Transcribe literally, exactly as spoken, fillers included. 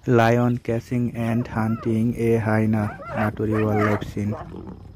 Lion catching and hunting a hyena. Naturi wildlife scene.